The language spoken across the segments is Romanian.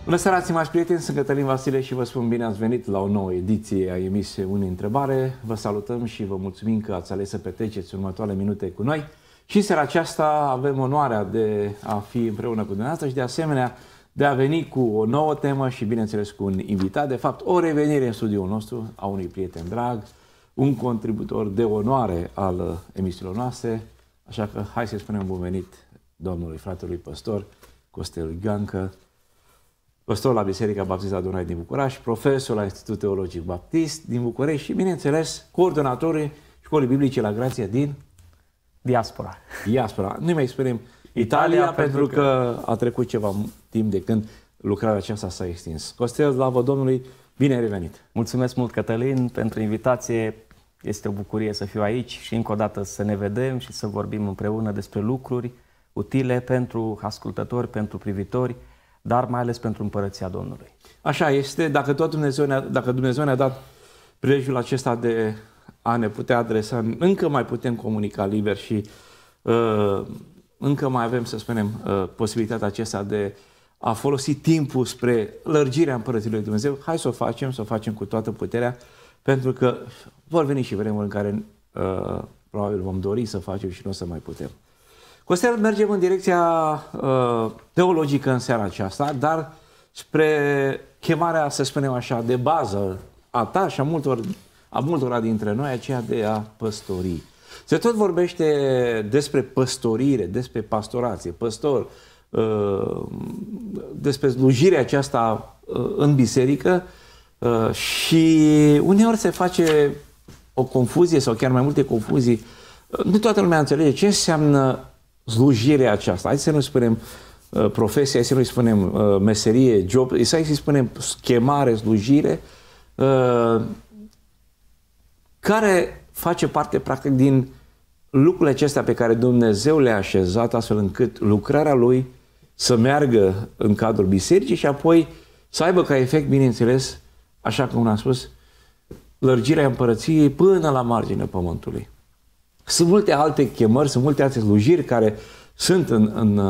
Bună seara, stimați prieteni, sunt Cătălin Vasile și vă spun bine ați venit la o nouă ediție a emisiunii Întrebare. Vă salutăm și vă mulțumim că ați ales să petreceți următoarele minute cu noi. Și în seara aceasta avem onoarea de a fi împreună cu dumneavoastră și de asemenea de a veni cu o nouă temă și bineînțeles cu un invitat. De fapt, o revenire în studioul nostru a unui prieten drag, un contributor de onoare al emisiilor noastre. Așa că hai să spunem bun venit domnului fratelui păstor Costel Gancă, păstor la Biserica Baptistă Dunăre din București, profesor la Institutul Teologic Baptist din București și, bineînțeles, coordonatorul Școlii Biblice la Grația din Diaspora. Diaspora. Nu mai spunem Italia pentru că a trecut ceva timp de când lucrarea aceasta s-a extins. Costel, slavă Domnului, bine ai revenit! Mulțumesc mult, Cătălin, pentru invitație. Este o bucurie să fiu aici și încă o dată să ne vedem și să vorbim împreună despre lucruri utile pentru ascultători, pentru privitori, dar mai ales pentru Împărăția Domnului. Așa este, dacă Dumnezeu ne-a dat prilejul acesta de a ne putea adresa, încă mai putem comunica liber și încă mai avem, să spunem, posibilitatea aceasta de a folosi timpul spre lărgirea Împărăției lui Dumnezeu. Hai să o facem cu toată puterea, pentru că vor veni și vremuri în care probabil vom dori să facem și nu o să mai putem. Costel, mergem în direcția teologică în seara aceasta, dar spre chemarea, să spunem așa, de bază a ta și a multora dintre noi, aceea de a păstori. Se tot vorbește despre păstorire, despre pastorație, păstor, despre slujirea aceasta în biserică și uneori se face o confuzie sau chiar mai multe confuzii. Nu toată lumea înțelege ce înseamnă slujirea aceasta. Hai să nu spunem profesie, hai să nu spunem meserie, job, hai să spunem chemare, slujire, care face parte practic din lucrurile acestea pe care Dumnezeu le-a așezat astfel încât lucrarea Lui să meargă în cadrul bisericii și apoi să aibă ca efect, bineînțeles, așa cum am spus, lărgirea Împărăției până la marginea pământului. Sunt multe alte chemări, sunt multe alte slujiri care sunt în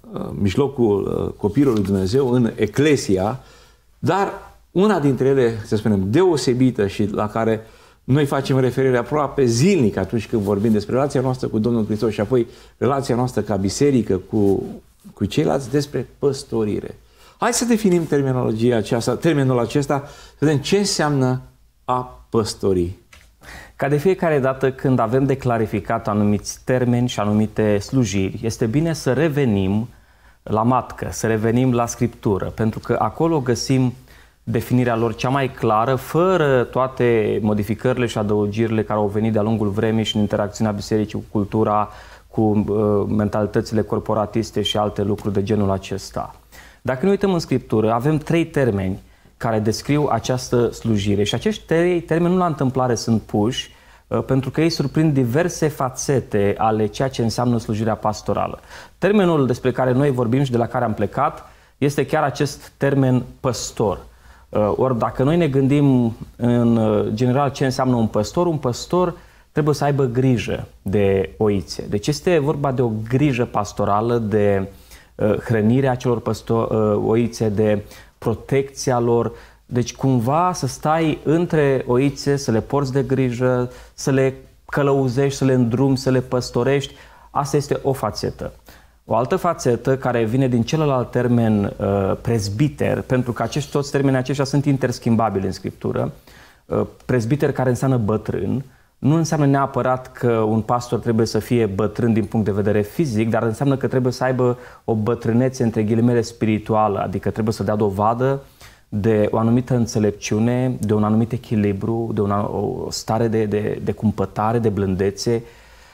mijlocul copilului lui Dumnezeu, în Eclesia, dar una dintre ele, să spunem, deosebită și la care noi facem referire aproape zilnic atunci când vorbim despre relația noastră cu Domnul Hristos și apoi relația noastră ca biserică cu ceilalți, despre păstorire. Hai să definim termenul acesta, să vedem ce înseamnă a păstori. Ca de fiecare dată când avem de clarificat anumiți termeni și anumite slujiri, este bine să revenim la matcă, să revenim la Scriptură, pentru că acolo găsim definirea lor cea mai clară, fără toate modificările și adăugirile care au venit de-a lungul vremii și în interacțiunea bisericii cu cultura, cu mentalitățile corporatiste și alte lucruri de genul acesta. Dacă ne uităm în Scriptură, avem 3 termeni care descriu această slujire și acești 3 termeni nu la întâmplare sunt puși pentru că ei surprind diverse fațete ale ceea ce înseamnă slujirea pastorală. Termenul despre care noi vorbim și de la care am plecat este chiar acest termen păstor. Ori dacă noi ne gândim în general ce înseamnă un păstor trebuie să aibă grijă de oițe. Deci este vorba de o grijă pastorală, de hrănirea celor oițe, de protecția lor. Deci cumva să stai între oițe, să le porți de grijă, să le călăuzești, să le îndrumi, să le păstorești. Asta este o fațetă. O altă fațetă care vine din celălalt termen prezbiter, pentru că toți termenii aceștia sunt interschimbabili în Scriptură. Prezbiter care înseamnă bătrân, nu înseamnă neapărat că un pastor trebuie să fie bătrân din punct de vedere fizic, dar înseamnă că trebuie să aibă o bătrânețe între ghilimele spirituală, adică trebuie să dea dovadă de o anumită înțelepciune, de un anumit echilibru, de o stare de cumpătare, de blândețe.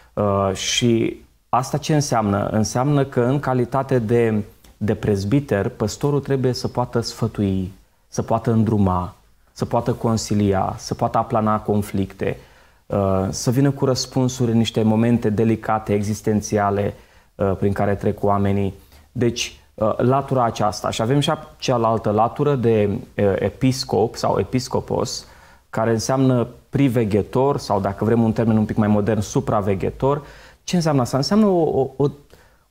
Și asta ce înseamnă? Înseamnă că în calitate de prezbiter, păstorul trebuie să poată sfătui, să poată îndruma, să poată consilia, să poată aplana conflicte, să vină cu răspunsuri în niște momente delicate, existențiale, prin care trec oamenii. Deci, latura aceasta. Și avem și cealaltă latură de episcop sau episcopos, care înseamnă priveghetor sau, dacă vrem un termen un pic mai modern, supraveghetor. Ce înseamnă asta? Înseamnă o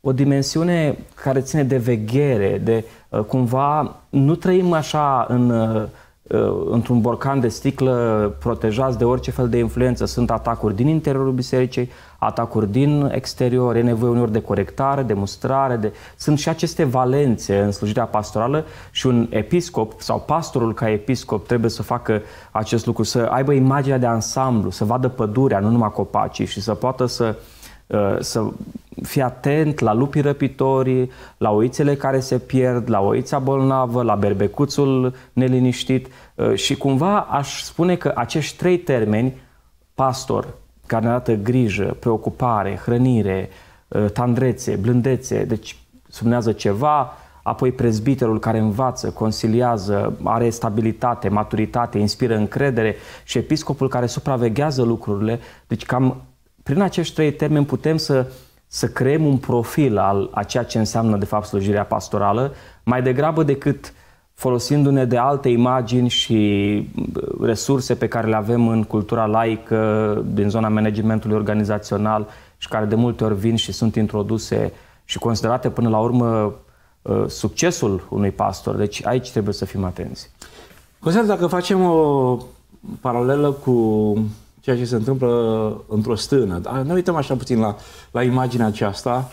o dimensiune care ține de veghere, de cumva nu trăim așa într-un borcan de sticlă protejați de orice fel de influență. Sunt atacuri din interiorul bisericii, atacuri din exterior, e nevoie uneori de corectare, de mustrare, sunt și aceste valențe în slujirea pastorală și un episcop sau pastorul ca episcop trebuie să facă acest lucru, să aibă imaginea de ansamblu, să vadă pădurea, nu numai copacii și să poată să fie atent la lupii răpitori, la oițele care se pierd, la oița bolnavă, la berbecuțul neliniștit și cumva aș spune că acești 3 termeni, pastor, care ne arată grijă, preocupare, hrănire, tandrețe, blândețe, deci sublinează ceva, apoi prezbiterul care învață, consiliază, are stabilitate, maturitate, inspiră încredere și episcopul care supraveghează lucrurile, deci cam prin acești 3 termeni putem să creăm un profil a ceea ce înseamnă de fapt slujirea pastorală, mai degrabă decât folosindu-ne de alte imagini și resurse pe care le avem în cultura laică, din zona managementului organizațional și care de multe ori vin și sunt introduse și considerate până la urmă succesul unui pastor. Deci aici trebuie să fim atenți. Consider, dacă facem o paralelă cu ceea ce se întâmplă într-o stână. Ne uităm așa puțin la imaginea aceasta.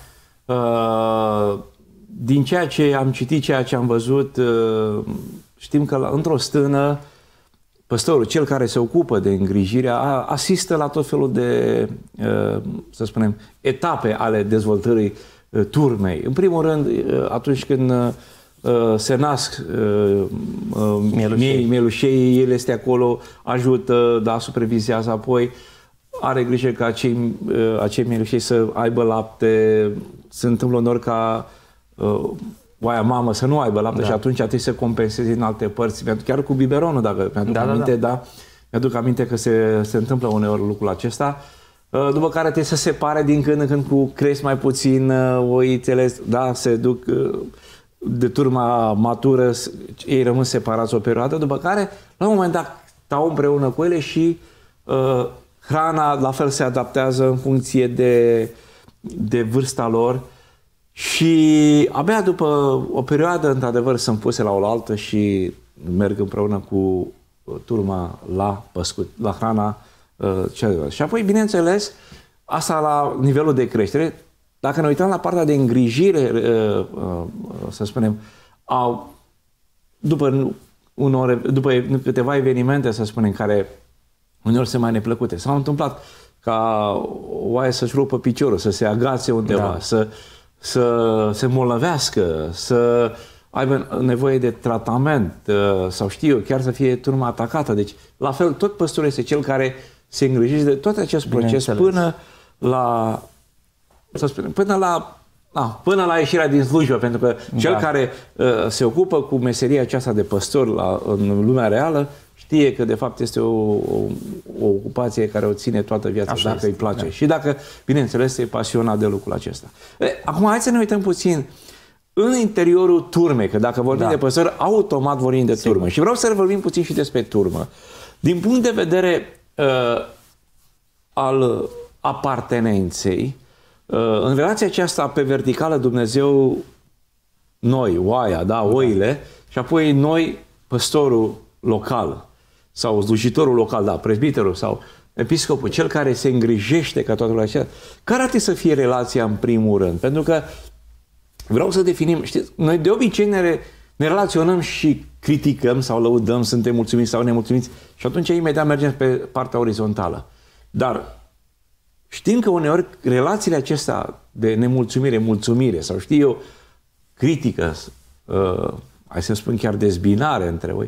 Din ceea ce am citit, ceea ce am văzut, știm că într-o stână, păstorul, cel care se ocupă de îngrijire, asistă la tot felul de, să spunem, etape ale dezvoltării turmei. În primul rând, atunci când se nasc mielușei, el este acolo, ajută, da, supervizează, apoi are grijă ca acei mielușei să aibă lapte. Se întâmplă uneori ca oaia mamă să nu aibă lapte și atunci trebuie să compenseze în alte părți. Chiar cu biberonul, dacă mi-aduc aminte, mi-aduc aminte că se întâmplă uneori lucrul acesta. După care trebuie să separe din când în când cu cresc mai puțin oițele, da, se duc de turma matură, ei rămân separați o perioadă, după care, la un moment dat, stau împreună cu ele și hrana la fel se adaptează în funcție de vârsta lor și abia după o perioadă, într-adevăr, sunt puse la oaltă și merg împreună cu turma la păscut, la hrana celălalt. Și apoi, bineînțeles, asta la nivelul de creștere. Dacă ne uităm la partea de îngrijire, să spunem, după câteva evenimente, să spunem, care uneori sunt mai neplăcute, s-au întâmplat ca oaie să-și rupă piciorul, să se agațe undeva, să se molăvească, să aibă nevoie de tratament sau știu eu, chiar să fie turma atacată. Deci, la fel, tot păstorul este cel care se îngrijește de tot acest proces până la, să spunem, până la ieșirea din slujbă, pentru că cel care se ocupă cu meseria aceasta de păstor în lumea reală știe că de fapt este o ocupație care o ține toată viața, așa dacă îi place. Și dacă, bineînțeles, e pasionat de lucrul acesta. Acum, hai să ne uităm puțin în interiorul turmei, că dacă vorbim de păstori, automat vorbim de turmă. Și vreau să vorbim puțin și despre turmă. Din punct de vedere al apartenenței, în relația aceasta pe verticală, Dumnezeu, noi, oaia, oile, și apoi noi, păstorul local sau slujitorul local, prezbiterul sau episcopul, cel care se îngrijește ca toată lumea aceea, care ar trebui să fie relația în primul rând? Pentru că vreau să definim, știți, noi de obicei ne relaționăm și criticăm sau lăudăm, suntem mulțumiți sau nemulțumiți și atunci imediat mergem pe partea orizontală. Dar știm că uneori relațiile acestea de nemulțumire, mulțumire sau știu eu, critică, hai să spun chiar dezbinare între voi,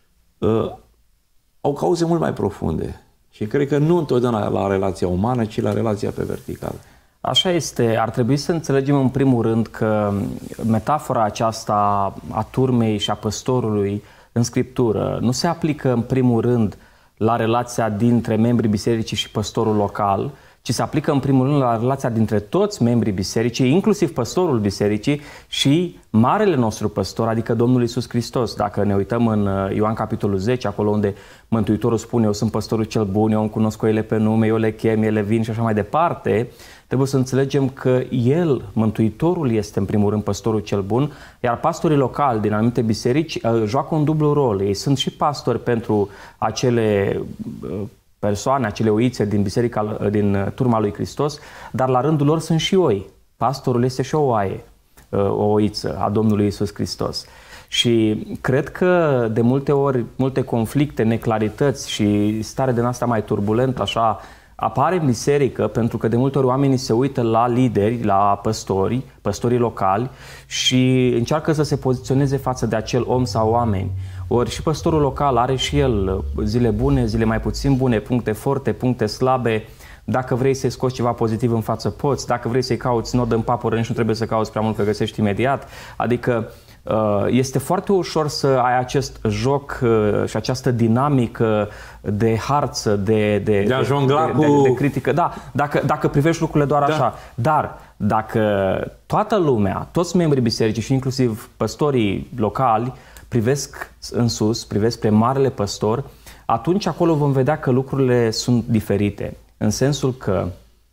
au cauze mult mai profunde. Și cred că nu întotdeauna la relația umană, ci la relația pe verticală. Așa este. Ar trebui să înțelegem în primul rând că metafora aceasta a turmei și a păstorului în Scriptură nu se aplică în primul rând la relația dintre membrii bisericii și păstorul local, ci se aplică în primul rând la relația dintre toți membrii bisericii, inclusiv păstorul bisericii și marele nostru păstor, adică Domnul Iisus Hristos. Dacă ne uităm în Ioan capitolul 10, acolo unde Mântuitorul spune: eu sunt păstorul cel bun, eu îmi cunosc oile pe nume, eu le chem, ele vin și așa mai departe, trebuie să înțelegem că El, Mântuitorul, este în primul rând păstorul cel bun, iar pastorii locali din anumite biserici joacă un dublu rol. Ei sunt și pastori pentru acele persoane, acele oițe din biserica, din turma lui Hristos, dar la rândul lor sunt și oi. Pastorul este și o oaie, o oiță a Domnului Iisus Hristos. Și cred că de multe ori, multe conflicte, neclarități și stare din asta mai turbulentă, așa, apare în biserică pentru că de multe ori oamenii se uită la lideri, la păstorii locali și încearcă să se poziționeze față de acel om sau oameni. Ori și păstorul local are și el zile bune, zile mai puțin bune, puncte forte, puncte slabe. Dacă vrei să-i scoți ceva pozitiv în față, poți. Dacă vrei să-i cauți nod în papură, nici nu trebuie să cauți prea mult, că găsești imediat. Adică este foarte ușor să ai acest joc și această dinamică de harță, de critică. Da, dacă privești lucrurile doar așa. Dar dacă toată lumea, toți membrii bisericii și inclusiv păstorii locali privesc în sus, privesc spre marele păstor, atunci acolo vom vedea că lucrurile sunt diferite. În sensul că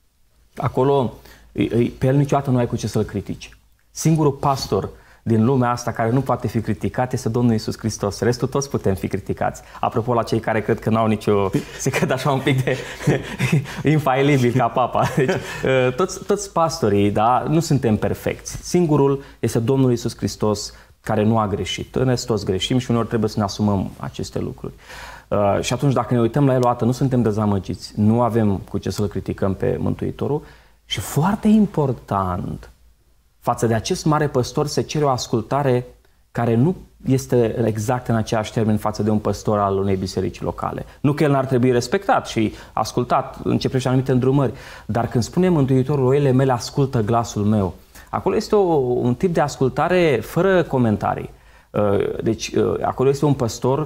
acolo pe el niciodată nu ai cu ce să-l critici. Singurul pastor din lumea asta care nu poate fi criticat este Domnul Iisus Hristos. Restul toți putem fi criticați. Apropo, la cei care cred că n-au nicio... se cred așa un pic de infailibil ca papa. Deci, toți pastorii, da, nu suntem perfecți. Singurul este Domnul Iisus Hristos care nu a greșit. În rest toți greșim și uneori trebuie să ne asumăm aceste lucruri. Și atunci dacă ne uităm la el o dată, nu suntem dezamăgiți. Nu avem cu ce să-l criticăm pe Mântuitorul. Și foarte important, față de acest mare păstor se cere o ascultare care nu este exact în aceeași termen față de un păstor al unei biserici locale. Nu că el n-ar trebui respectat și ascultat în ce privește anumite îndrumări, dar când spune Mântuitorul, oile mele ascultă glasul meu, acolo este un tip de ascultare fără comentarii. Deci acolo este un păstor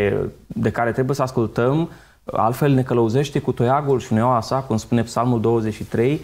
de care trebuie să ascultăm, altfel ne călăuzește cu toiagul și uneaua sa, cum spune Psalmul 23,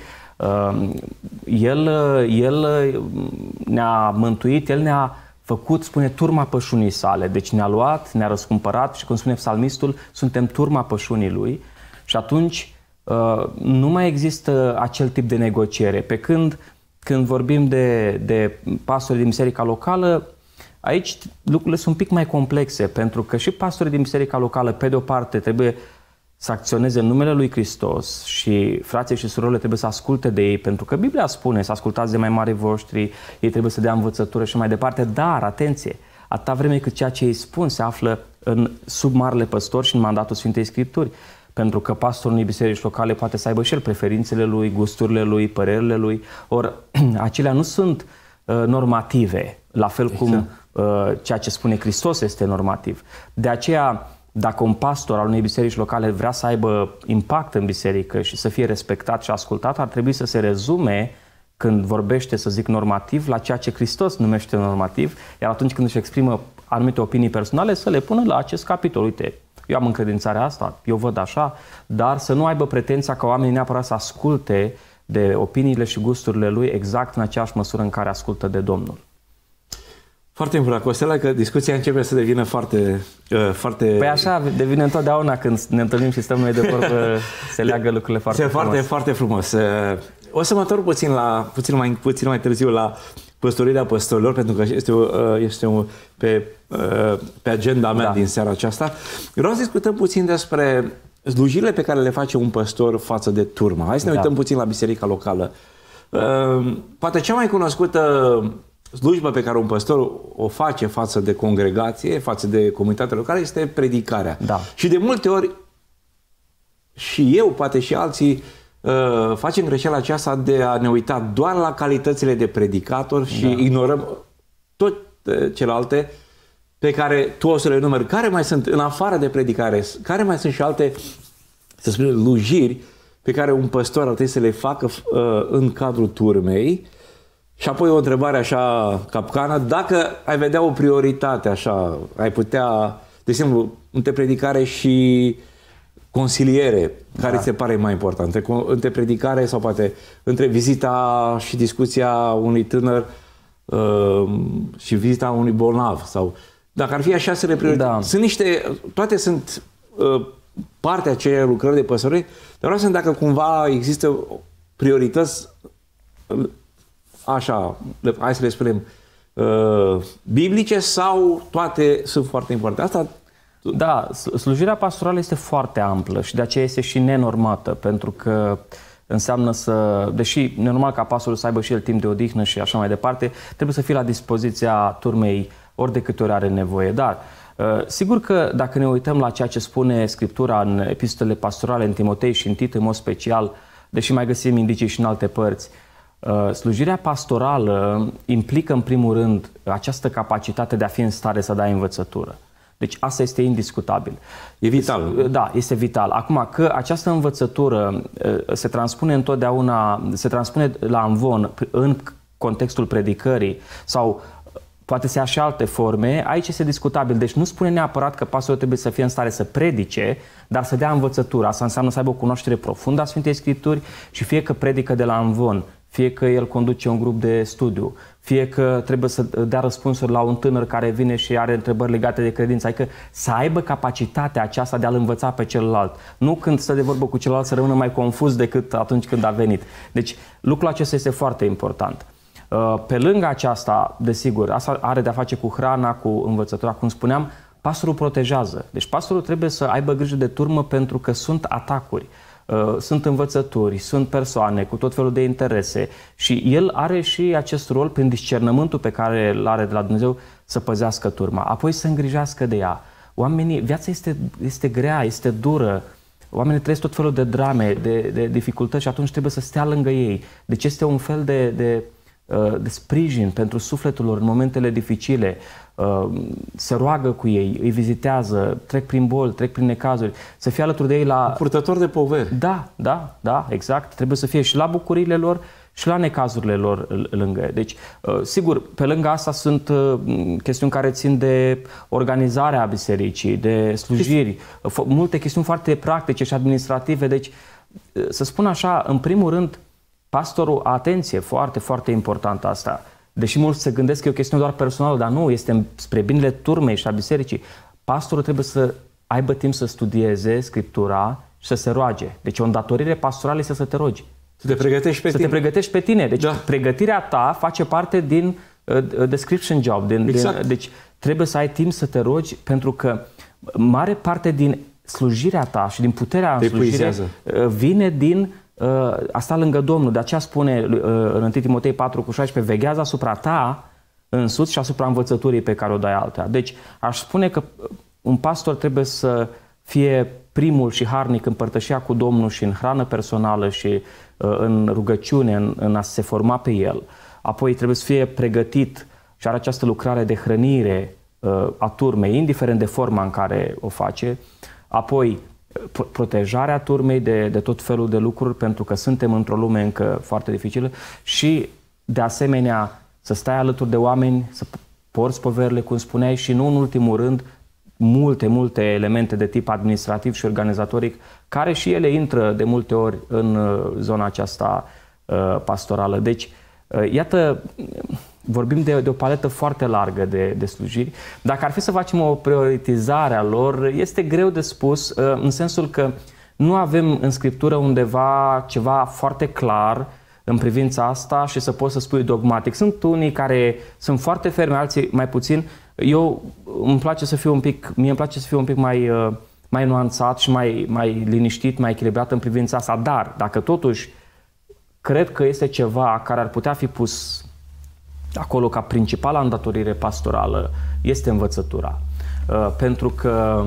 El ne-a mântuit, El ne-a făcut, spune, turma pășunii sale. Deci ne-a luat, ne-a răscumpărat și, cum spune psalmistul, suntem turma pășunii Lui. Și atunci nu mai există acel tip de negociere. Pe când vorbim de pastori din biserica locală, aici lucrurile sunt un pic mai complexe, pentru că și pastorii din biserica locală, pe de o parte, trebuie să acționeze în numele lui Hristos și frații și surorile trebuie să asculte de ei, pentru că Biblia spune să ascultați de mai mari voștri, ei trebuie să dea învățătură și mai departe, dar, atenție, atâta vreme cât ceea ce ei spun se află sub marele păstor și în mandatul Sfintei Scripturi, pentru că pastorul unei biserici locale poate să aibă și el preferințele lui, gusturile lui, părerile lui, ori acelea nu sunt normative, la fel cum ceea ce spune Hristos este normativ. De aceea, dacă un pastor al unei biserici locale vrea să aibă impact în biserică și să fie respectat și ascultat, ar trebui să se rezume, când vorbește, să zic, normativ, la ceea ce Hristos numește normativ, iar atunci când își exprimă anumite opinii personale, să le pună la acest capitol. Uite, eu am încredințarea asta, eu văd așa, dar să nu aibă pretenția ca oamenii neapărat să asculte de opiniile și gusturile lui exact în aceeași măsură în care ascultă de Domnul. Foarte important, Costela, că discuția începe să devină foarte... Păi așa devine întotdeauna când ne întâlnim și stăm noi de vorbă, se leagă lucrurile foarte frumos. Foarte frumos. O să mă întorc puțin mai târziu la păstorirea păstorilor, pentru că este pe agenda mea din seara aceasta. Vreau să discutăm puțin despre slujirile pe care le face un păstor față de turma. Hai să ne uităm puțin la biserica locală. Poate cea mai cunoscută slujba pe care un păstor o face față de congregație, față de comunitatea locală, este predicarea. Da. Și de multe ori și eu, poate și alții, facem greșeala aceasta de a ne uita doar la calitățile de predicator și ignorăm tot celelalte pe care tu o să le numeri. Care mai sunt, în afară de predicare, care mai sunt și alte, să spunem, slujiri pe care un păstor ar trebui să le facă în cadrul turmei? Și apoi o întrebare așa capcană, dacă ai vedea o prioritate așa, ai putea, de exemplu, între predicare și consiliere, care ți se pare mai important? Între predicare sau poate între vizita și discuția unui tânăr și vizita unui bolnav? Sau dacă ar fi așa să le priorități. Sunt toate sunt partea acelei lucrări de păstorărie, dar vreau să dacă cumva există priorități așa, hai să le spunem, biblice sau toate sunt foarte importante. Asta. Da, slujirea pastorală este foarte amplă și de aceea este și nenormată, pentru că înseamnă deși normal ca pastorul să aibă și el timp de odihnă și așa mai departe, trebuie să fie la dispoziția turmei ori de câte ori are nevoie. Dar sigur că dacă ne uităm la ceea ce spune Scriptura în epistolele pastorale, în Timotei și în Tit în mod special, deși mai găsim indicii și în alte părți, slujirea pastorală implică în primul rând această capacitate de a fi în stare să dai învățătură. Deci asta este indiscutabil. E vital. Da, este vital. Acum că această învățătură se transpune la amvon în contextul predicării sau poate să ia și alte forme, aici este discutabil. Deci nu spune neapărat că pastorul trebuie să fie în stare să predice, dar să dea învățătura. Asta înseamnă să aibă o cunoaștere profundă a Sfintei Scripturi și fie că predică de la amvon, fie că el conduce un grup de studiu, fie că trebuie să dea răspunsuri la un tânăr care vine și are întrebări legate de credință, adică să aibă capacitatea aceasta de a-l învăța pe celălalt. Nu când stă de vorbă cu celălalt să rămână mai confuz decât atunci când a venit. Deci lucrul acesta este foarte important. Pe lângă aceasta, desigur, asta are de-a face cu hrana, cu învățătura, cum spuneam, pastorul protejează. Deci pastorul trebuie să aibă grijă de turmă pentru că sunt atacuri. Sunt învățături, sunt persoane cu tot felul de interese și el are și acest rol prin discernământul pe care îl are de la Dumnezeu să păzească turma, apoi să îngrijească de ea. Viața este grea, este dură, oamenii trăiesc tot felul de drame, de dificultăți și atunci trebuie să stea lângă ei. Deci este un fel de sprijin pentru sufletul lor în momentele dificile, se roagă cu ei, îi vizitează, trec prin boli, trec prin necazuri, să fie alături de ei la... Purtător de poveri. Da, exact. Trebuie să fie și la bucuriile lor și la necazurile lor lângă. Deci, sigur, pe lângă asta sunt chestiuni care țin de organizarea bisericii, de slujiri, multe chestiuni foarte practice și administrative. Deci, să spun așa, în primul rând, pastorul, atenție, foarte, foarte important asta. Deși mulți se gândesc că e o chestiune doar personală, dar nu, este spre binele turmei și a bisericii. Pastorul trebuie să aibă timp să studieze Scriptura și să se roage. Deci o îndatorire pastorală este să te rogi. Să te pregătești pe tine. Să te pregătești pe tine. Deci pregătirea ta face parte din description job. Deci trebuie să ai timp să te rogi pentru că mare parte din slujirea ta și din puterea în slujire vine din a sta lângă Domnul. De aceea spune în 1 Timotei 4:16, veghează asupra ta însuți și asupra învățăturii pe care o dai altea. Deci aș spune că un pastor trebuie să fie primul și harnic în părtășia cu Domnul și în hrană personală și în rugăciune, în a se forma pe el. Apoi trebuie să fie pregătit și are această lucrare de hrănire a turmei, indiferent de forma în care o face. Apoi protejarea turmei de tot felul de lucruri, pentru că suntem într-o lume încă foarte dificilă și, de asemenea, să stai alături de oameni, să porți poverile, cum spuneai, și nu în ultimul rând, multe elemente de tip administrativ și organizatoric, care și ele intră de multe ori în zona aceasta pastorală. Deci, iată, vorbim de o paletă foarte largă de slujiri. Dacă ar fi să facem o prioritizare a lor, este greu de spus, în sensul că nu avem în Scriptură undeva ceva foarte clar în privința asta și să poți să spui dogmatic. Sunt unii care sunt foarte fermi, alții mai puțin. Mie îmi place să fiu un pic mai nuanțat și mai liniștit, mai echilibrat în privința asta. Dar, dacă totuși cred că este ceva care ar putea fi pus acolo ca principală îndatorire pastorală, este învățătura. Pentru că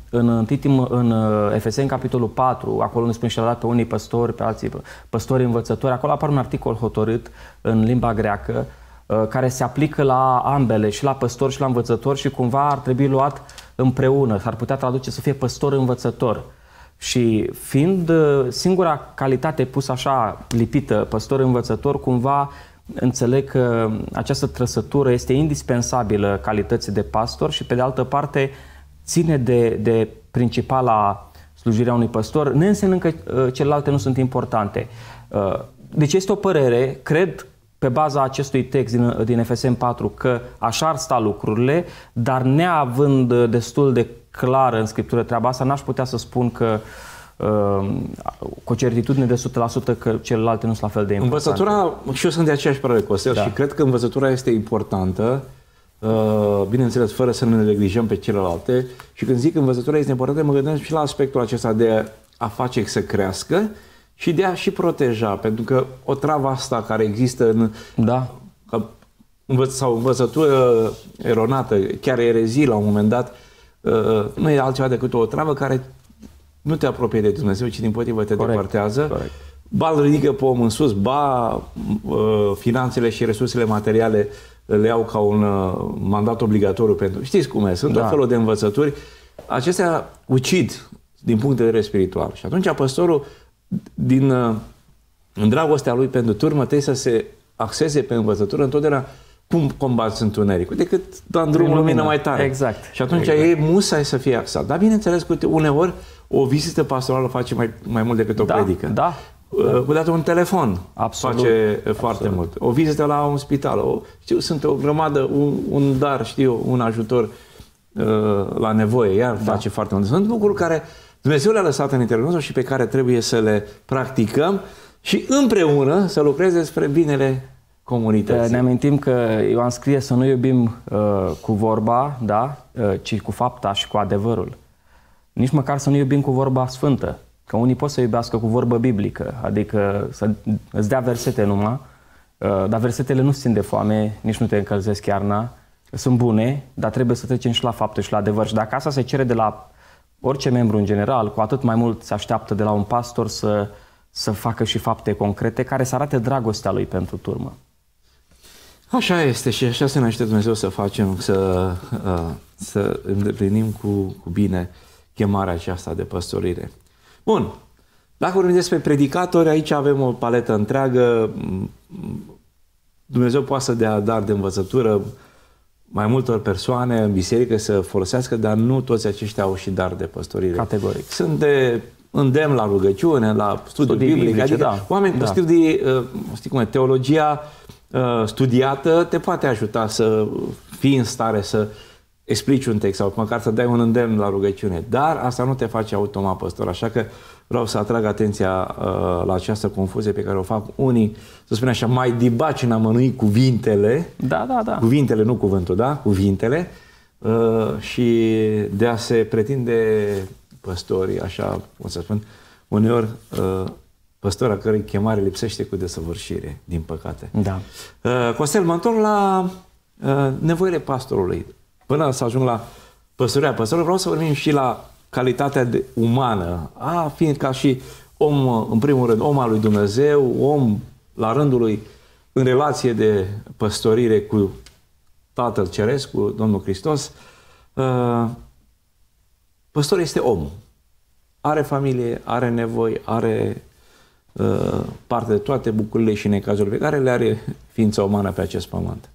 în Efeseni, capitolul 4, acolo unde spune și l-a dat pe unii păstori, pe alții păstori învățători, acolo apare un articol hotărât în limba greacă care se aplică la ambele, și la păstori și la învățători, și cumva ar trebui luat împreună. S-ar putea traduce să fie păstor-învățător. Și fiind singura calitate pusă așa, lipită, păstor-învățător, cumva înțeleg că această trăsătură este indispensabilă calității de pastor și, pe de altă parte, ține de principala slujirea unui păstor, ne însemnând că celelalte nu sunt importante. Deci este o părere, cred, pe baza acestui text din Efeseni 4, că așa ar sta lucrurile, dar neavând destul de clară în Scriptură treaba asta, n-aș putea să spun că cu o certitudine de 100% că celelalte nu sunt la fel de importante. Învățătura, și eu sunt de aceeași părere, Costel, și cred că învățătura este importantă, bineînțeles, fără să ne neglijăm pe celelalte. Și când zic învățătura este importantă, mă gândesc și la aspectul acesta de a face să crească și de a și proteja, pentru că o travă asta care există în sau învățătură eronată, chiar erezii la un moment dat, nu e altceva decât o travă care nu te apropie de Dumnezeu, ci dimpotrivă te depărtează. Ba îl ridică pe om în sus, ba finanțele și resursele materiale le iau ca un mandat obligatoriu pentru... Știți cum e? Sunt tot felul de învățături. Acestea ucid din punct de vedere spiritual. Și atunci păstorul, în dragostea lui pentru turmă, trebuie să se axeze pe învățătură întotdeauna cum combați întunericul, decât dăm drumul lumină mai tare. Exact. Și atunci e musai să fie axat. Dar bineînțeles că uneori o vizită pastorală face mai mult decât o predică. Câteodată un telefon face foarte mult. O vizită la un spital. Sunt o grămadă, un dar, un ajutor la nevoie. Iar face foarte mult. Sunt lucruri care Dumnezeu le-a lăsat în interiorul nostru și pe care trebuie să le practicăm și împreună să lucreze spre binele comunității. Ne amintim că Ioan scrie să nu iubim cu vorba, ci cu fapta și cu adevărul. Nici măcar să nu iubim cu vorba sfântă. Că unii pot să iubească cu vorbă biblică, adică să îți dea versete numai, dar versetele nu țin de foame, nici nu te încălzesc iarna, sunt bune, dar trebuie să trecem și la fapte și la adevăr. Și dacă asta se cere de la orice membru în general, cu atât mai mult se așteaptă de la un pastor să facă și fapte concrete care să arate dragostea lui pentru turmă. Așa este și așa se naște Dumnezeu să facem, să îndeplinim cu bine chemarea aceasta de păstorire. Bun, dacă vorbim despre predicatori, aici avem o paletă întreagă. Dumnezeu poate să dea dar de învățătură mai multor persoane în biserică să folosească, dar nu toți aceștia au și dar de păstorire. Categoric. Sunt de îndemn la rugăciune, la studiu biblic, adică oameni cu studii, știi cum e, teologia studiată te poate ajuta să fii în stare să explici un text sau măcar să dai un îndemn la rugăciune. Dar asta nu te face automat păstor. Așa că vreau să atrag atenția la această confuzie pe care o fac unii, să spun așa, mai dibaci în a mănui cuvintele. Da. Cuvintele, nu cuvântul, da? Cuvintele. Și de a se pretinde păstorii, așa, cum să spun, uneori păstor a cărui chemare lipsește cu desăvârșire, din păcate. Da. Costel, mă întorc la nevoile pastorului. Până să ajung la păstorirea păstorului, vreau să vorbim și la calitatea umană, fiind ca și om, în primul rând, om al lui Dumnezeu, om la rândul lui în relație de păstorire cu Tatăl Ceresc, cu Domnul Hristos. Păstorul este om. Are familie, are nevoi, are parte de toate bucurile și necazurile pe care le are ființa umană pe acest pământ.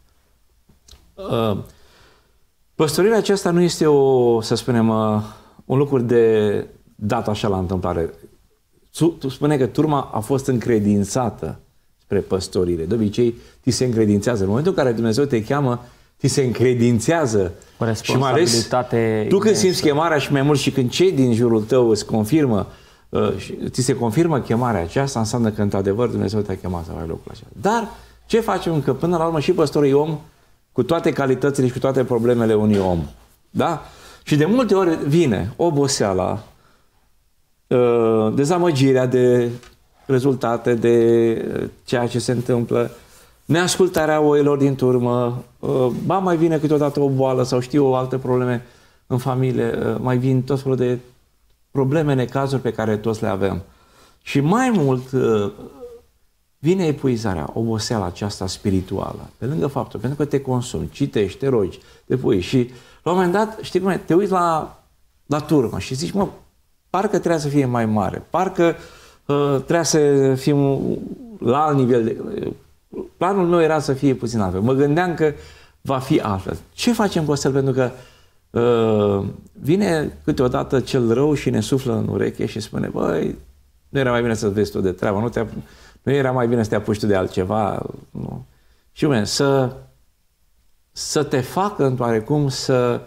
Păstorirea aceasta nu este să spunem, un lucru de dat așa la întâmplare. Tu spune că turma a fost încredințată spre păstorire. De obicei, ți se încredințează. În momentul în care Dumnezeu te cheamă, ți se încredințează. O responsabilitate. Tu când simți chemarea și mai mult și când cei din jurul tău îți confirmă, ți se confirmă chemarea aceasta, înseamnă că într-adevăr Dumnezeu te-a chemat să faci lucrul acesta. Dar ce facem? Că până la urmă și păstorul e om, cu toate calitățile și cu toate problemele unui om. Da? Și de multe ori vine oboseala, dezamăgirea de rezultate, de ceea ce se întâmplă, neascultarea oilor din turmă, ba mai vine câteodată o boală sau o alte probleme în familie, mai vin tot felul de probleme, necazuri pe care toți le avem. Și mai mult vine epuizarea, oboseala aceasta spirituală, pe lângă faptul, pentru că te consumi, citești, te rogi, te pui și la un moment dat, știi cum e, te uiți la turmă și zici, parcă trebuie să fie mai mare, parcă trebuie să fim la alt nivel. Planul meu era să fie puțin altfel. Mă gândeam că va fi altfel. Ce facem cu asta? Pentru că vine câteodată cel rău și ne suflă în ureche și spune, băi, nu era mai bine să vezi tu de treabă, nu era mai bine să te apuci tu de altceva. Nu. Și să te facă oarecum să...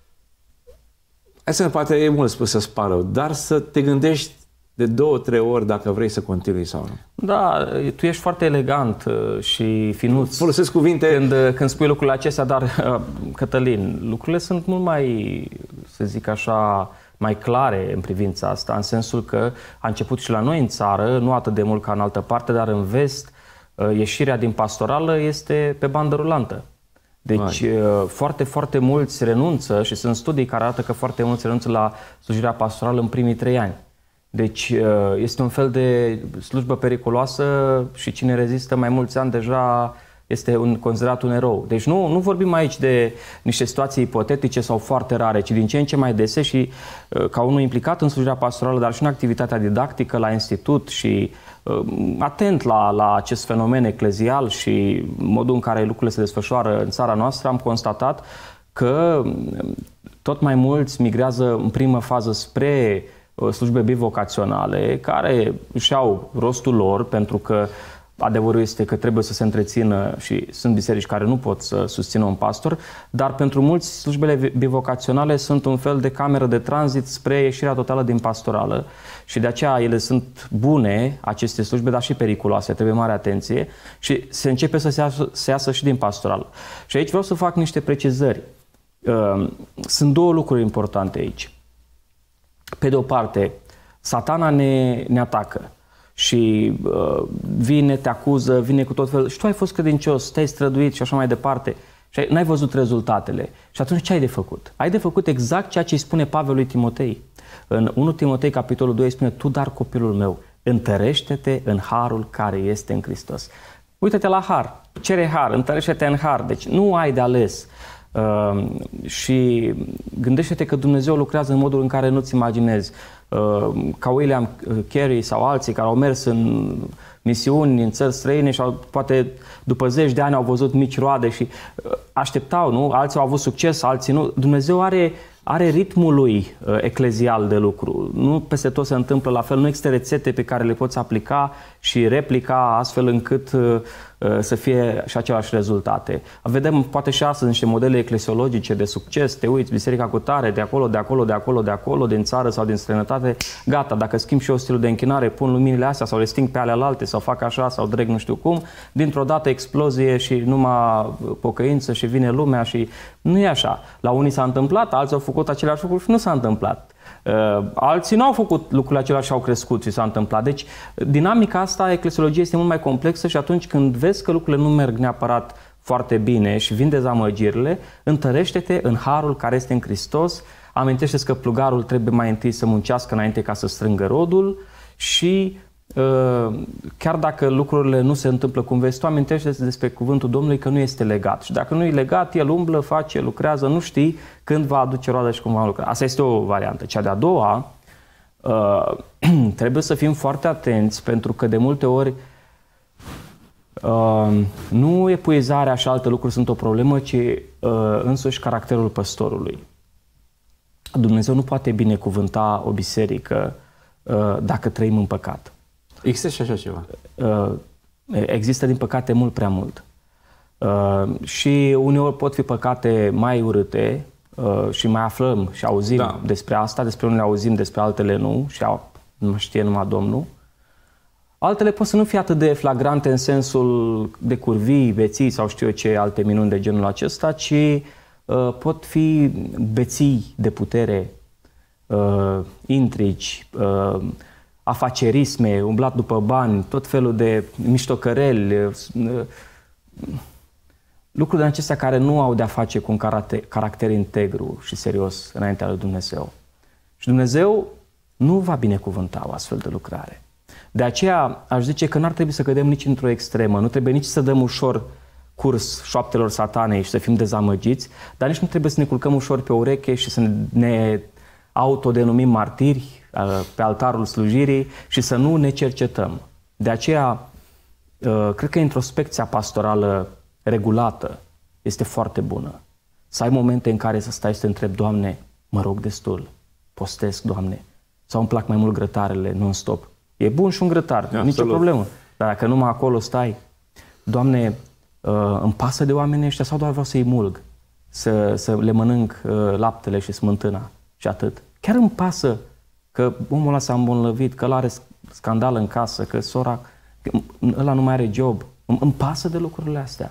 Hai să poate e mult spus să spară, dar să te gândești de 2-3 ori dacă vrei să continui sau nu. Da, tu ești foarte elegant și finuț. Folosesc cuvinte... Când spui lucrurile acestea, dar, Cătălin, lucrurile sunt mult mai, să zic așa, mai clare în privința asta, în sensul că a început și la noi în țară, nu atât de mult ca în altă parte, dar în vest, ieșirea din pastorală este pe bandă rulantă. Deci foarte, foarte mulți renunță și sunt studii care arată că foarte mulți renunță la slujirea pastorală în primii 3 ani. Deci este un fel de slujbă periculoasă și cine rezistă mai mulți ani deja este considerat un erou. Deci nu vorbim aici de niște situații ipotetice sau foarte rare, ci din ce în ce mai dese și ca unul implicat în slujirea pastorală, dar și în activitatea didactică la institut și atent la acest fenomen eclezial și modul în care lucrurile se desfășoară în țara noastră, am constatat că tot mai mulți migrează în primă fază spre slujbe bivocaționale, care își au rostul lor, pentru că adevărul este că trebuie să se întrețină și sunt biserici care nu pot să susțină un pastor, dar pentru mulți slujbele bivocaționale sunt un fel de cameră de tranzit spre ieșirea totală din pastorală și de aceea ele sunt bune, aceste slujbe, dar și periculoase, trebuie mare atenție și se începe să se iasă și din pastorală. Și aici vreau să fac niște precizări. Sunt 2 lucruri importante aici. Pe de o parte, Satana ne atacă și vine, te acuză, vine cu tot felul. Și tu ai fost credincios, te-ai străduit și așa mai departe și n-ai văzut rezultatele. Și atunci ce ai de făcut? Ai de făcut exact ceea ce îi spune Pavel lui Timotei. În 1 Timotei, capitolul 2, îi spune, tu, dar copilul meu, întărește-te în harul care este în Hristos. Uită-te la har, cere har, întărește-te în har. Deci nu ai de ales. Și gândește-te că Dumnezeu lucrează în modul în care nu-ți imaginezi. Ca William Carey sau alții care au mers în misiuni în țări străine și poate după 10 de ani au văzut mici roade și așteptau, nu? Alții au avut succes, alții nu. Dumnezeu are ritmul lui eclezial de lucru. Nu peste tot se întâmplă la fel, nu există rețete pe care le poți aplica și replica astfel încât să fie și aceleași rezultate. Vedem poate și astăzi niște modele eclesiologice de succes, te uiți, biserica cu tare, de acolo, de acolo, de acolo, de acolo, din țară sau din străinătate, gata, dacă schimb și eu stilul de închinare, pun luminile astea sau le sting pe ale alte sau fac așa sau dreg nu știu cum, dintr-o dată explozie și numai pocăință și vine lumea și nu e așa. La unii s-a întâmplat, alții au făcut aceleași lucruri și nu s-a întâmplat. Alții nu au făcut lucrurile acelea și au crescut și s-a întâmplat. Deci, dinamica asta, eclesiologia este mult mai complexă și atunci când vezi că lucrurile nu merg neapărat foarte bine și vin dezamăgirile, întărește-te în harul care este în Hristos, amintește-ți că plugarul trebuie mai întâi să muncească înainte ca să strângă rodul și chiar dacă lucrurile nu se întâmplă cum vezi tu, amintește-ți despre cuvântul Domnului că nu este legat. Și dacă nu e legat, el umblă, face, lucrează, nu știi când va aduce roadă și cum va lucra. Asta este o variantă. Cea de-a doua, trebuie să fim foarte atenți pentru că de multe ori nu epuizarea și alte lucruri sunt o problemă, ci însuși caracterul păstorului. Dumnezeu nu poate binecuvânta o biserică dacă trăim în păcat. Există și așa ceva? Există, din păcate, mult prea mult. Și uneori pot fi păcate mai urâte și mai aflăm și auzim despre asta, despre unele auzim, despre altele nu și nu știe numai Domnul. Altele pot să nu fie atât de flagrante în sensul de curvii, beții sau știu eu ce alte minuni de genul acesta, ci pot fi beții de putere, intrigi, afacerisme, umblat după bani, tot felul de miștocăreli, lucruri de acestea care nu au de-a face cu un caracter integru și serios înaintea lui Dumnezeu. Și Dumnezeu nu va binecuvânta o astfel de lucrare. De aceea aș zice că n-ar trebui să cădem nici într-o extremă, nu trebuie nici să dăm ușor curs șoaptelor satanei și să fim dezamăgiți, dar nici nu trebuie să ne culcăm ușor pe ureche și să ne autodenumim martiri pe altarul slujirii și să nu ne cercetăm. De aceea, cred că introspecția pastorală regulată este foarte bună. Să ai momente în care să stai să te întrebi, Doamne, mă rog destul, postesc, Doamne, sau îmi plac mai mult grătarele non-stop. E bun și un grătar, nicio problemă. Dar dacă numai acolo stai, Doamne, îmi pasă de oamenii ăștia sau doar vreau să-i mulg, să le mănânc laptele și smântâna și atât. Chiar îmi pasă că omul ăla s-a îmbolnăvit, că ăla are scandal în casă, că sora, ăla nu mai are job. Îmi pasă de lucrurile astea.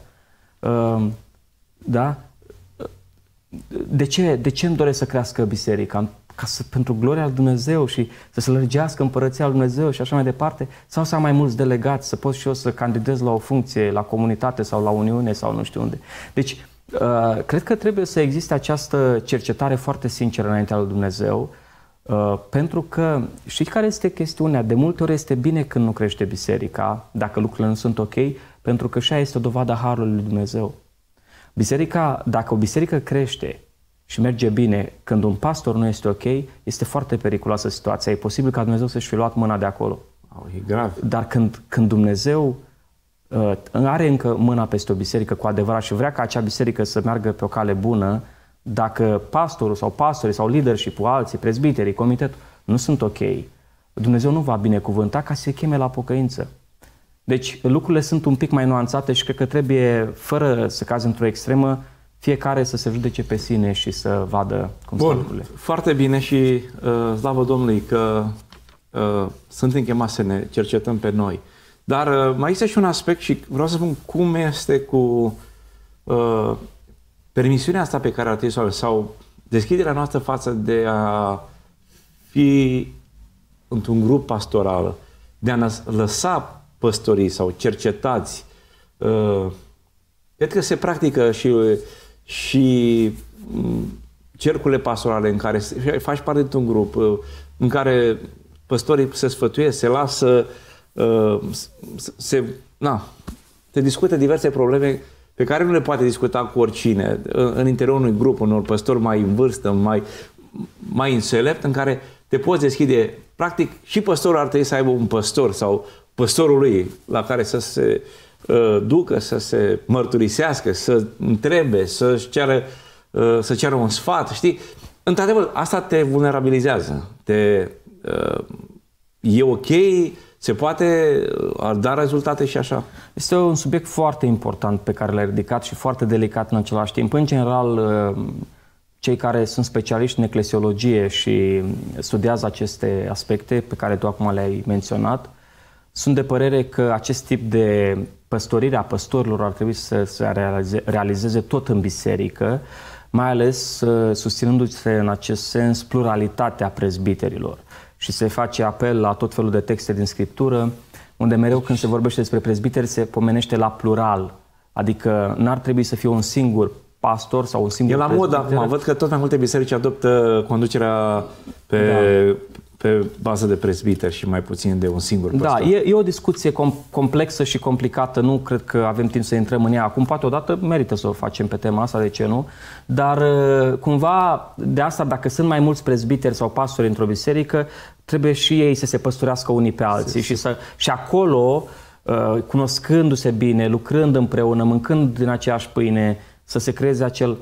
Da? De ce îmi doresc să crească biserica? Pentru gloria lui Dumnezeu și să se lărgească împărăția lui Dumnezeu și așa mai departe? Sau să am mai mulți delegați, să pot și eu să candidez la o funcție, la comunitate sau la Uniune sau nu știu unde? Deci, cred că trebuie să existe această cercetare foarte sinceră înaintea lui Dumnezeu, pentru că știți care este chestiunea? De multe ori este bine când nu crește biserica, dacă lucrurile nu sunt ok, pentru că și aia este o dovadă a harului lui Dumnezeu. Biserica, dacă o biserică crește și merge bine, când un pastor nu este ok, este foarte periculoasă situația. E posibil ca Dumnezeu să-și fi luat mâna de acolo. E grav. Dar când Dumnezeu are încă mâna peste o biserică cu adevărat și vrea ca acea biserică să meargă pe o cale bună, dacă pastorul sau pastorii sau leadership-ul, alții, prezbiterii, comitetul nu sunt ok, Dumnezeu nu va binecuvânta ca să se cheme la pocăință. Deci lucrurile sunt un pic mai nuanțate și cred că trebuie, fără să cazi într-o extremă, fiecare să se judece pe sine și să vadă cum sunt lucrurile. Foarte bine și slavă Domnului că suntem chemați să ne cercetăm pe noi. Dar mai este și un aspect și vreau să spun cum este cu permisiunea asta pe care ar trebui să o sau deschiderea noastră față de a fi într-un grup pastoral, de a lăsa păstorii sau cercetați. Cred că se practică și cercurile pastorale în care faci parte dintr-un grup, în care păstorii se sfătuiesc, se lasă, se discută diverse probleme pe care nu le poate discuta cu oricine în interiorul unui grup, unor păstori mai în vârstă, mai înțelept, în care te poți deschide. Practic, și păstorul ar trebui să aibă un păstor sau păstorul lui la care să se ducă, să se mărturisească, să întrebe, să ceară un sfat, știi? Într-adevăr, asta te vulnerabilizează. E ok, se poate da rezultate și așa. Este un subiect foarte important pe care l-ai ridicat și foarte delicat în același timp. În general, cei care sunt specialiști în eclesiologie și studiază aceste aspecte pe care tu acum le-ai menționat, sunt de părere că acest tip de păstorire a păstorilor ar trebui să se realizeze tot în biserică, mai ales susținându-se în acest sens pluralitatea prezbiterilor. Și se face apel la tot felul de texte din Scriptură, unde mereu când se vorbește despre prezbiteri se pomenește la plural. Adică n-ar trebui să fie un singur pastor sau un singur prezbiter. E la modă acum. Văd că tot mai multe biserici adoptă conducerea pe bază de prezbiteri și mai puțin de un singur păstor. Da, e o discuție complexă și complicată. Nu cred că avem timp să intrăm în ea acum. Poate odată merită să o facem pe tema asta, de ce nu? Dar cumva de asta, dacă sunt mai mulți prezbiteri sau pastori într-o biserică, trebuie și ei să se păstorească unii pe alții și acolo, cunoscându-se bine, lucrând împreună, mâncând din aceeași pâine, să se creeze acel...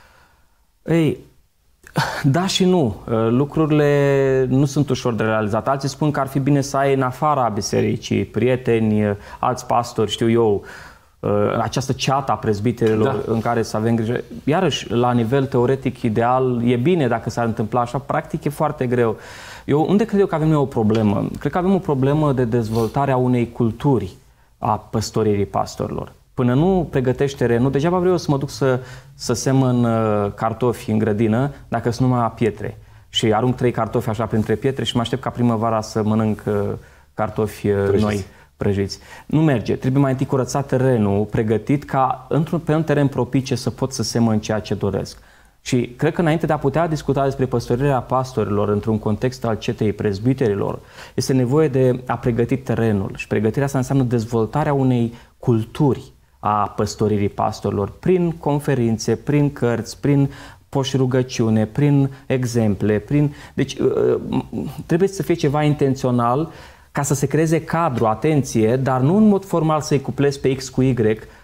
Da și nu. Lucrurile nu sunt ușor de realizat. Alții spun că ar fi bine să ai în afara bisericii prieteni, alți pastori, știu eu, această ceată a prezbiterilor în care să avem grijă. Iarăși, la nivel teoretic ideal, e bine dacă s-ar întâmpla așa, practic e foarte greu. Unde cred eu că avem noi o problemă? Cred că avem o problemă de dezvoltare a unei culturi a păstoririi pastorilor. Până nu pregătești terenul, degeaba vreau eu să mă duc să semăn cartofi în grădină dacă sunt numai pietre. Și arunc 3 cartofi așa printre pietre și mă aștept ca primăvara să mănânc cartofi noi, prăjiți. Nu merge. Trebuie mai întâi curățat terenul, pregătit ca pe un teren propice să pot să semăn ceea ce doresc. Și cred că înainte de a putea discuta despre păstorirea pastorilor într-un context al cetei prezbiterilor, este nevoie de a pregăti terenul. Și pregătirea asta înseamnă dezvoltarea unei culturi a păstoririi pastorilor, prin conferințe, prin cărți, prin poși rugăciune, prin exemple, Deci trebuie să fie ceva intențional ca să se creeze cadru, atenție, dar nu în mod formal să-i cuplezi pe X cu Y,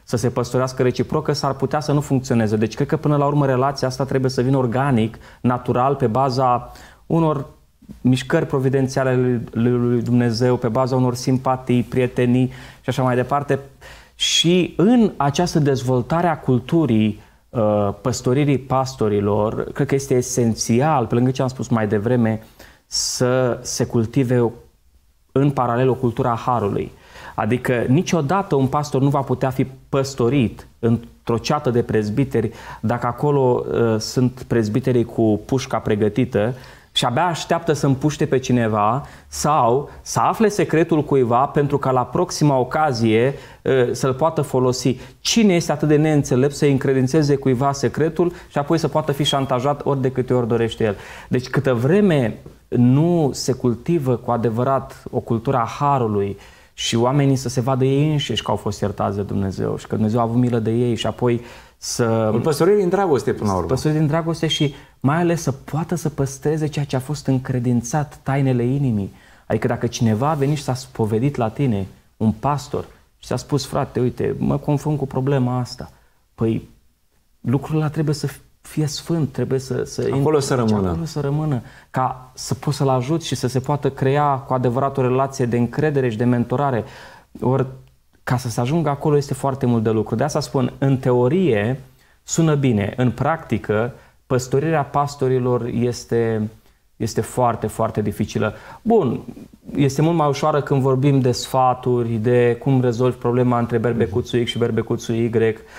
să se păstorească reciprocă, s-ar putea să nu funcționeze. Deci cred că până la urmă relația asta trebuie să vină organic, natural, pe baza unor mișcări providențiale lui Dumnezeu, pe baza unor simpatii, prietenii și așa mai departe. Și în această dezvoltare a culturii păstoririi pastorilor, cred că este esențial, pe lângă ce am spus mai devreme, să se cultive în paralel o cultură a harului. Adică niciodată un pastor nu va putea fi păstorit într-o ceată de prezbiteri dacă acolo sunt prezbiterii cu pușca pregătită și abia așteaptă să împuște pe cineva sau să afle secretul cuiva pentru ca la proxima ocazie să-l poată folosi. Cine este atât de neînțelept să-i încredințeze cuiva secretul și apoi să poată fi șantajat ori de câte ori dorește el? Deci câtă vreme nu se cultivă cu adevărat o cultură a harului și oamenii să se vadă ei înșiși că au fost iertați de Dumnezeu și că Dumnezeu a avut milă de ei și apoi să... Păstoriri din dragoste până la urmă. Păstoriri din dragoste și mai ales să poată să păstreze ceea ce a fost încredințat, tainele inimii. Adică dacă cineva a venit și s-a spovedit la tine, un pastor, și ți-a spus, frate, uite, mă confrunt cu problema asta. Păi lucrul ăla trebuie să fie sfânt, trebuie să acolo să rămână. Acolo să rămână, ca să poți să-l ajuți și să se poată crea cu adevărat o relație de încredere și de mentorare. Ori ca să se ajungă acolo este foarte mult de lucru. De asta spun, în teorie sună bine, în practică păstorirea pastorilor este foarte, foarte dificilă. Bun, este mult mai ușoară când vorbim de sfaturi, de cum rezolvi problema între berbecuțul X și berbecuțul Y,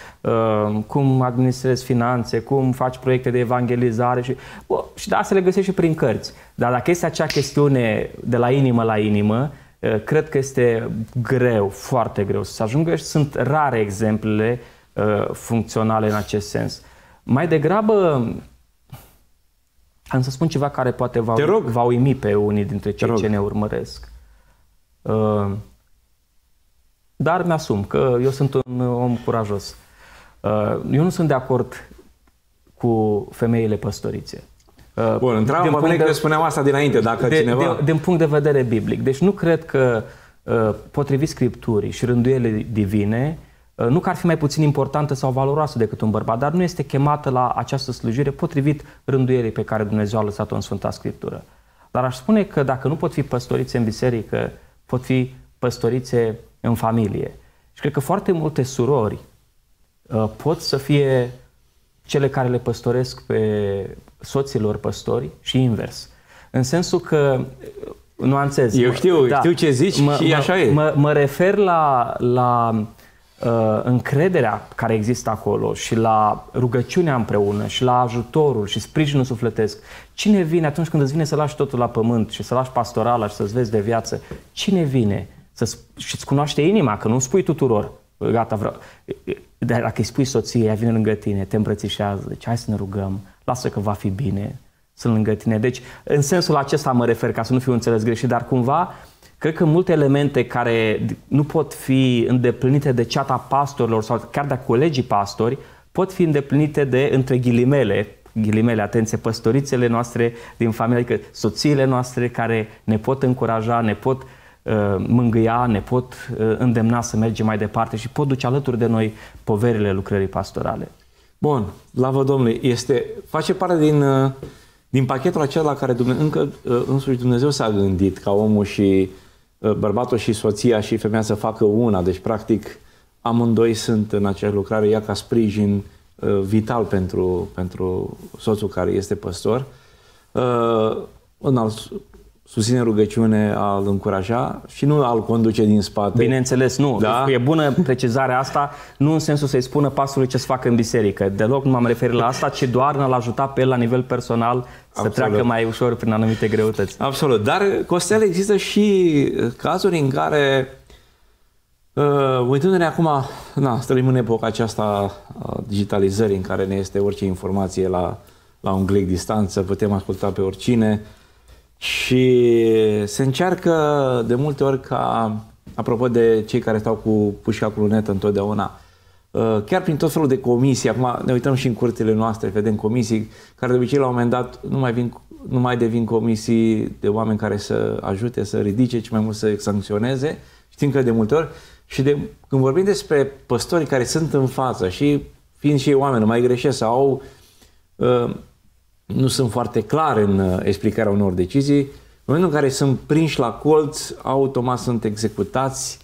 cum administrezi finanțe, cum faci proiecte de evangelizare și de asta le găsești și prin cărți. Dar dacă este acea chestiune de la inimă la inimă, cred că este greu, foarte greu să se ajungă și sunt rare exemplele funcționale în acest sens. Mai degrabă am să spun ceva care poate va uimi pe unii dintre cei ce ne urmăresc. Dar mi-asum că eu sunt un om curajos. Eu nu sunt de acord cu femeile păstorițe. Bun, întreabă că spuneam asta dinainte, dacă cineva... Din punct de vedere biblic. Deci nu cred că, potrivit Scripturii și rânduielile divine, nu că ar fi mai puțin importantă sau valoroasă decât un bărbat, dar nu este chemată la această slujire potrivit rânduielii pe care Dumnezeu a lăsat-o în Sfânta Scriptură. Dar aș spune că dacă nu pot fi păstorițe în biserică, pot fi păstorițe în familie. Și cred că foarte multe surori pot să fie cele care le păstoresc pe soților păstori și invers. În sensul că, nuanțez. Eu știu ce zici și așa e. Mă refer la încrederea care există acolo și la rugăciunea împreună și la ajutorul și sprijinul sufletesc. Cine vine atunci când îți vine să lași totul la pământ și să lași pastorala și să-ți vezi de viață? Cine vine și îți cunoaște inima, că nu spui tuturor, gata, vreau. Dar dacă îi spui soției, ea vine lângă tine, te îmbrățișează, deci hai să ne rugăm, lasă că va fi bine, sunt lângă tine. Deci, în sensul acesta mă refer, ca să nu fiu înțeles greșit, dar cumva cred că multe elemente care nu pot fi îndeplinite de ceata pastorilor sau chiar de colegii pastori pot fi îndeplinite de, între ghilimele, atenție, păstorițele noastre din familie, adică soțiile noastre care ne pot încuraja, ne pot mângâia, ne pot îndemna să mergem mai departe și pot duce alături de noi poverile lucrării pastorale. Bun, slavă Domnului, face parte din pachetul acela la care încă însuși Dumnezeu s-a gândit ca omul și bărbatul și soția și femeia să facă una. Deci, practic, amândoi sunt în aceeași lucrare, ea ca sprijin vital pentru soțul care este păstor. Susține rugăciune, a-l încuraja și nu a-l conduce din spate. Bineînțeles, nu. Da? E bună precizarea asta, nu în sensul să-i spună pastorului ce să facă în biserică. Deloc nu m-am referit la asta, ci doar în a-l ajuta pe el la nivel personal să treacă mai ușor prin anumite greutăți. Absolut. Dar, Costel, există și cazuri în care, uitându-ne acum, trăim în epoca aceasta a digitalizării, în care ne este orice informație la un click distanță, putem asculta pe oricine. Și se încearcă de multe ori ca, apropo de cei care stau cu pușca cu lunetă întotdeauna, chiar prin tot felul de comisii, acum ne uităm și în curțile noastre, vedem comisii care de obicei la un moment dat nu mai devin comisii de oameni care să ajute, să ridice, ci mai mult să sancționeze Știm că de multe ori, și când vorbim despre păstorii care sunt în față și fiind și ei oameni, mai greșesc sau nu sunt foarte clare în explicarea unor decizii, în momentul în care sunt prinși la colț, automat sunt executați,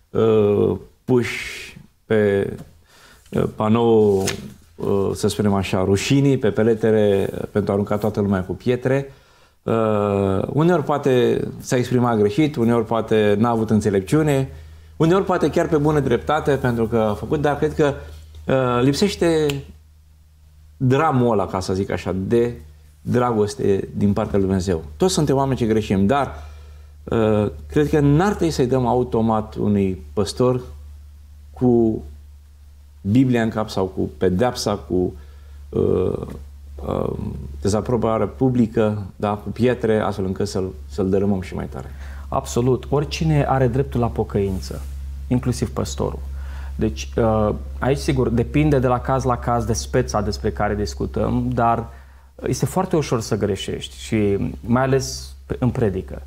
puși pe panou, să spunem așa, rușinii, pe peletele pentru a arunca toată lumea cu pietre. Uneori poate s-a exprimat greșit, uneori poate n-a avut înțelepciune, uneori poate chiar pe bună dreptate pentru că a făcut, dar cred că lipsește dramul ăla, ca să zic așa, de dragoste din partea lui Dumnezeu. Toți suntem oameni ce greșim, dar cred că n-ar trebui să-i dăm automat unui păstor cu Biblia în cap sau cu pedeapsa, cu dezaprobare publică, da, cu pietre, astfel încât să-l dărâmăm și mai tare. Absolut. Oricine are dreptul la pocăință, inclusiv păstorul. Deci, aici, sigur, depinde de la caz de speța despre care discutăm, dar este foarte ușor să greșești și mai ales în predică.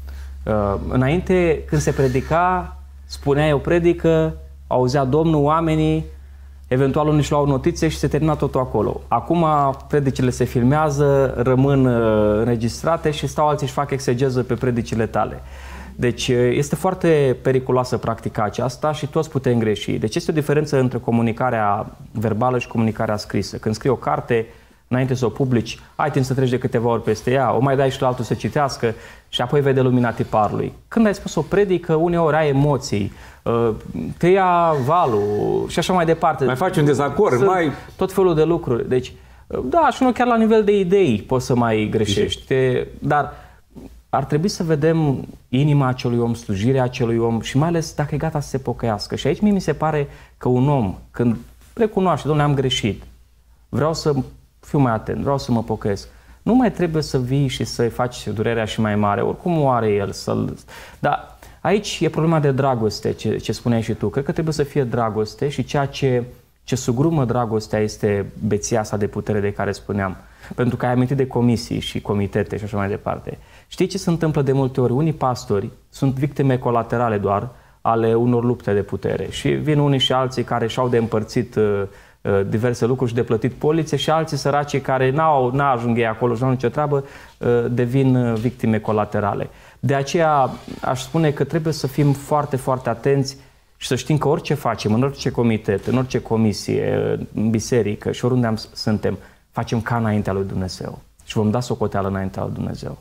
Înainte, când se predica, spuneai o predică, auzea Domnul, oamenii, eventual unii își luau notițe și se termina totul acolo. Acum predicile se filmează, rămân înregistrate și stau alții și fac exegeză pe predicile tale. Deci este foarte periculoasă practica aceasta și toți putem greși. Deci este o diferență între comunicarea verbală și comunicarea scrisă. Când scrii o carte, înainte să o publici, ai timp să treci de câteva ori peste ea, o mai dai și la altul să citească și apoi vede lumina tiparului. Când ai spus o predică, uneori ai emoții, te ia valul și așa mai departe. Mai faci un dezacord, mai... Tot felul de lucruri. Deci, da, și nu chiar la nivel de idei poți să mai greșești. Dar ar trebui să vedem inima acelui om, slujirea acelui om și mai ales dacă e gata să se pocăiască. Și aici mie mi se pare că un om, când recunoaște, Doamne, am greșit, vreau să fiu mai atent, vreau să mă pocăiesc, nu mai trebuie să vii și să-i faci durerea și mai mare, oricum o are el. Dar aici e problema de dragoste, ce spuneai și tu. Cred că trebuie să fie dragoste și ceea ce sugrumă dragostea este beția asta de putere de care spuneam. Pentru că ai amintit de comisii și comitete și așa mai departe. Știi ce se întâmplă de multe ori? Unii pastori sunt victime colaterale doar ale unor lupte de putere și vin unii și alții care și-au de împărțit diverse lucruri și de plătit polițe și alții săraci care n-ajung ei acolo și n-au nicio treabă, devin victime colaterale. De aceea aș spune că trebuie să fim foarte, foarte atenți și să știm că orice facem, în orice comitet, în orice comisie, în biserică și oriunde suntem, facem ca înaintea lui Dumnezeu și vom da socoteală înaintea lui Dumnezeu.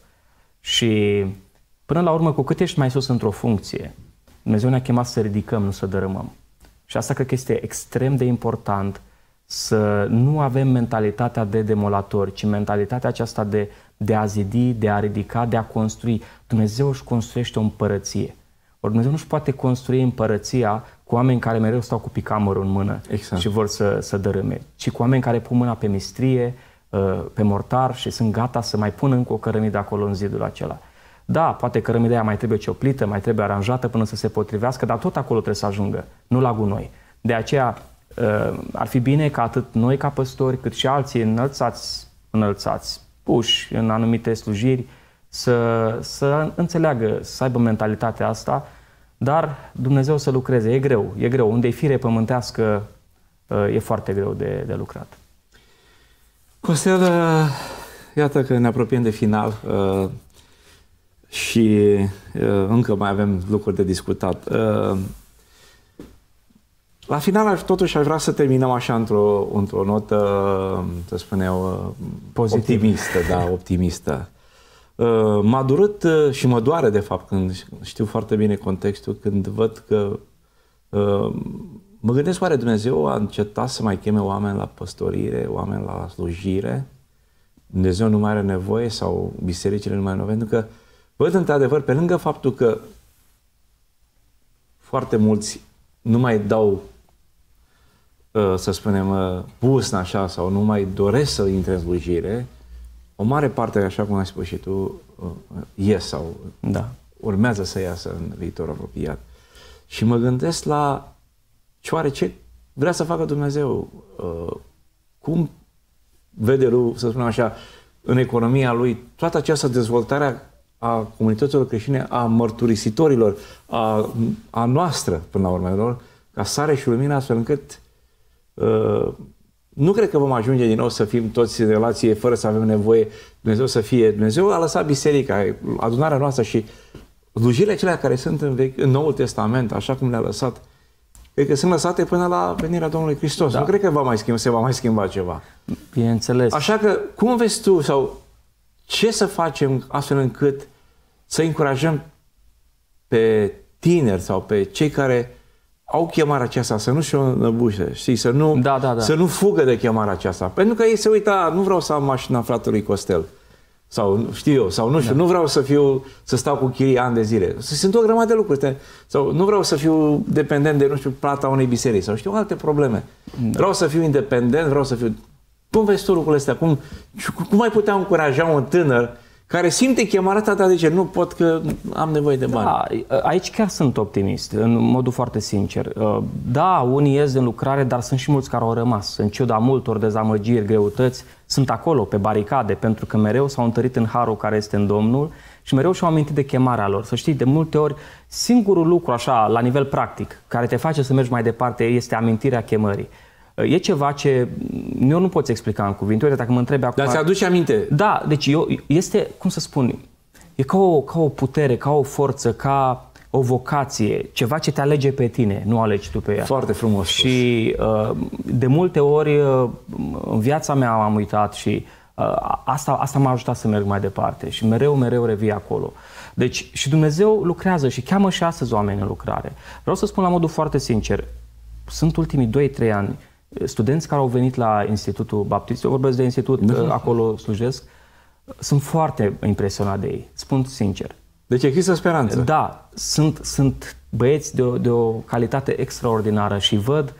Și până la urmă, cu cât ești mai sus într-o funcție, Dumnezeu ne-a chemat să ridicăm, nu să dărâmăm. Și asta cred că este extrem de important, să nu avem mentalitatea de demolatori, ci mentalitatea aceasta de a zidi, de a ridica, de a construi. Dumnezeu își construiește o împărăție. Ori Dumnezeu nu-și poate construi împărăția cu oameni care mereu stau cu picamărul în mână și vor să dărâme, ci cu oameni care pun mâna pe mistrie, pe mortar și sunt gata să mai pună încă o cărămidă acolo în zidul acela. Da, poate cărămida aia mai trebuie cioplită, mai trebuie aranjată până să se potrivească, dar tot acolo trebuie să ajungă, nu la gunoi. De aceea ar fi bine ca atât noi ca păstori, cât și alții înălțați, puși în anumite slujiri, să înțeleagă, să aibă mentalitatea asta, dar Dumnezeu să lucreze. E greu. Unde e fire pământească, e foarte greu de lucrat. Costel, iată că ne apropiem de final și încă mai avem lucruri de discutat. La final, totuși, aș vrea să terminăm așa într-o notă, să spun eu, optimistă. Da, optimistă. M-a durut și mă doare, de fapt, când știu foarte bine contextul, când văd că mă gândesc, oare Dumnezeu a încetat să mai cheme oameni la păstorire, oameni la slujire? Dumnezeu nu mai are nevoie sau bisericile nu mai au nevoie? Pentru că văd, într-adevăr, pe lângă faptul că foarte mulți nu mai dau, să spunem, pusna așa sau nu mai doresc să intre în slujire, o mare parte, așa cum ai spus și tu, ies sau urmează să iasă în viitor apropiat. Și mă gândesc la ce vrea să facă Dumnezeu, cum vede lui, să spunem așa, în economia lui, toată această dezvoltare a comunităților creștine, a mărturisitorilor, a noastră, până la urmă, ca sare și lumină, astfel încât nu cred că vom ajunge din nou să fim toți în relație fără să avem nevoie Dumnezeu să fie. Dumnezeu a lăsat biserica, adunarea noastră și slujirile acelea care sunt în Noul Testament, așa cum le-a lăsat, cred că sunt lăsate până la venirea Domnului Hristos. Da. Nu cred că se va mai schimba ceva. Bineînțeles. Așa că, cum vezi tu, sau ce să facem astfel încât să încurajăm pe tineri sau pe cei care au chemarea aceasta, să nu-și o înăbușe, știi, să nu fugă de chemarea aceasta. Pentru că ei se uită, nu vreau să am mașina fratelui Costel, sau știu eu, sau nu știu, nu vreau să stau cu chirii ani de zile. Sunt o grămadă de lucruri. Sau nu vreau să fiu dependent de, nu știu, plata unei biserici, sau știu alte probleme. Vreau să fiu independent, vreau să fiu... Cum vezi tu lucrurile astea? Cum ai putea încuraja un tânăr care simte chemarea ta, dar zice, nu pot că am nevoie de bani? Da, aici chiar sunt optimist, în modul foarte sincer. Da, unii ies din lucrare, dar sunt și mulți care au rămas. În ciuda multor dezamăgiri, greutăți, sunt acolo, pe baricade, pentru că mereu s-au întărit în harul care este în Domnul și mereu și-au amintit de chemarea lor. Să știi, de multe ori, singurul lucru, așa, la nivel practic, care te face să mergi mai departe, este amintirea chemării. E ceva ce eu nu pot explica în cuvinte. Uite, dacă mă întrebi acum... Dar ți-aduce aminte? Da, deci este, cum să spun, e ca o putere, ca o forță, ca o vocație, ceva ce te alege pe tine, nu alegi tu pe ea. Foarte frumos. Și de multe ori în viața mea am uitat și asta m-a ajutat să merg mai departe și mereu revii acolo. Deci și Dumnezeu lucrează și cheamă și astăzi oameni în lucrare. Vreau să spun la modul foarte sincer, sunt ultimii 2-3 ani studenți care au venit la Institutul Baptist, eu vorbesc de institut, acolo slujesc, sunt foarte impresionat de ei, spun sincer. Deci există speranță. Da, sunt băieți de o calitate extraordinară și văd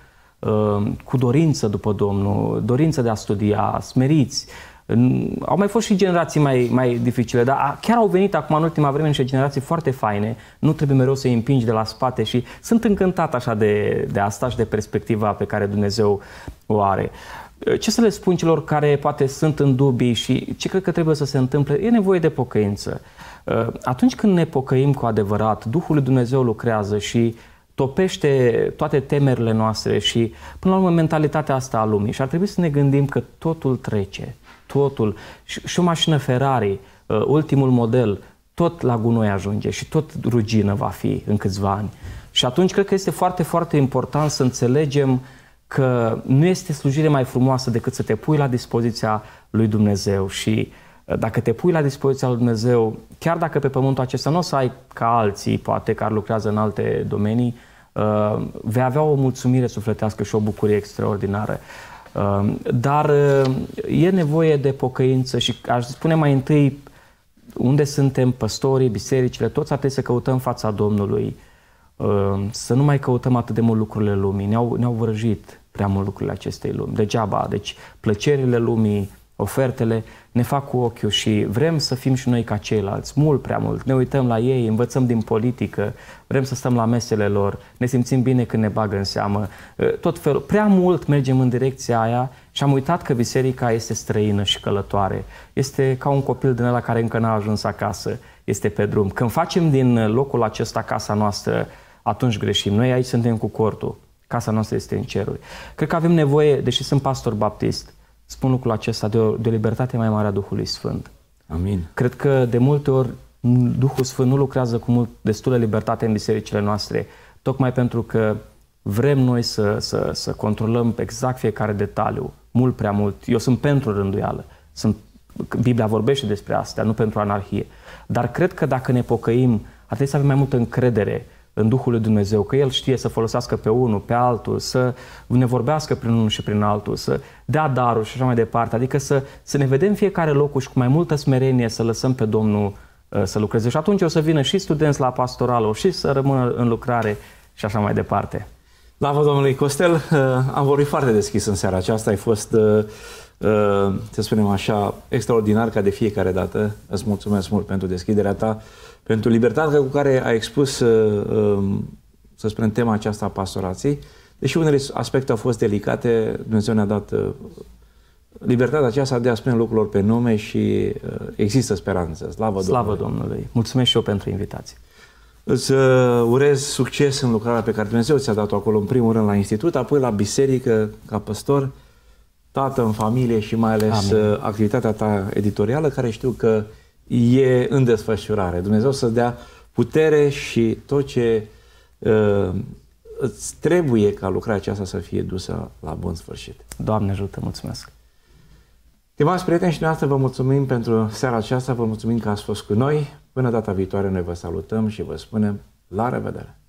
cu dorință după Domnul, dorință de a studia, smeriți. Au mai fost și generații mai dificile, dar chiar au venit acum în ultima vreme niște generații foarte faine, nu trebuie mereu să îi împingi de la spate și sunt încântat așa de asta și de perspectiva pe care Dumnezeu o are. Ce să le spun celor care poate sunt în dubii și ce cred că trebuie să se întâmple? E nevoie de pocăință. Atunci când ne pocăim cu adevărat, Duhul lui Dumnezeu lucrează și topește toate temerile noastre și până la urmă mentalitatea asta a lumii și ar trebui să ne gândim că totul trece. Totul, și o mașină Ferrari, ultimul model, tot la gunoi ajunge și tot rugină va fi în câțiva ani. Și atunci cred că este foarte, foarte important să înțelegem că nu este slujire mai frumoasă decât să te pui la dispoziția lui Dumnezeu și dacă te pui la dispoziția lui Dumnezeu, chiar dacă pe pământul acesta nu o să ai ca alții, poate care lucrează în alte domenii, vei avea o mulțumire sufletească și o bucurie extraordinară. Dar e nevoie de pocăință și aș spune mai întâi unde suntem, păstorii, bisericile, toți ar trebui să căutăm fața Domnului, să nu mai căutăm atât de mult lucrurile lumii. Ne-au vrăjit prea mult lucrurile acestei lumi, degeaba. Deci plăcerile lumii, ofertele ne fac cu ochiul și vrem să fim și noi ca ceilalți, mult prea mult. Ne uităm la ei, învățăm din politică, vrem să stăm la mesele lor, ne simțim bine când ne bagă în seamă. Tot felul, prea mult mergem în direcția aia și am uitat că biserica este străină și călătoare. Este ca un copil din ăla care încă n-a ajuns acasă, este pe drum. Când facem din locul acesta casa noastră, atunci greșim. Noi aici suntem cu cortul, casa noastră este în ceruri. Cred că avem nevoie, deși sunt pastor baptist, spun lucrul acesta, de o libertate mai mare a Duhului Sfânt. Amin. Cred că de multe ori Duhul Sfânt nu lucrează cu destulă libertate în bisericile noastre, tocmai pentru că vrem noi să controlăm exact fiecare detaliu, mult prea mult. Eu sunt pentru rânduială. Biblia vorbește despre asta, nu pentru anarhie. Dar cred că dacă ne pocăim, ar trebui să avem mai multă încredere în Duhul lui Dumnezeu, că El știe să folosească pe unul, pe altul, să ne vorbească prin unul și prin altul, să dea daruri și așa mai departe. Adică să ne vedem fiecare locul și cu mai multă smerenie să lăsăm pe Domnul să lucreze. Și atunci o să vină și studenți la pastoral, și să rămână în lucrare și așa mai departe. Slavă Domnului Costel, am vorbit foarte deschis în seara aceasta, ai fost, să spunem așa, extraordinar ca de fiecare dată. Îți mulțumesc mult pentru deschiderea ta, pentru libertatea cu care ai expus, să spunem, tema aceasta a pastorației. Deși unele aspecte au fost delicate, Dumnezeu ne-a dat libertatea aceasta de a spune lucrurilor pe nume și există speranță. Slavă Domnului! Mulțumesc și eu pentru invitație. Îți urez succes în lucrarea pe care Dumnezeu ți-a dat-o acolo, în primul rând la institut, apoi la biserică, ca păstor, tată în familie și mai ales activitatea ta editorială, care știu că e în desfășurare. Dumnezeu să dea putere și tot ce îți trebuie ca lucrarea aceasta să fie dusă la bun sfârșit. Doamne ajută, mulțumesc! Stimați prieteni și dumneavoastră, vă mulțumim pentru seara aceasta, vă mulțumim că ați fost cu noi. Până data viitoare noi vă salutăm și vă spunem la revedere!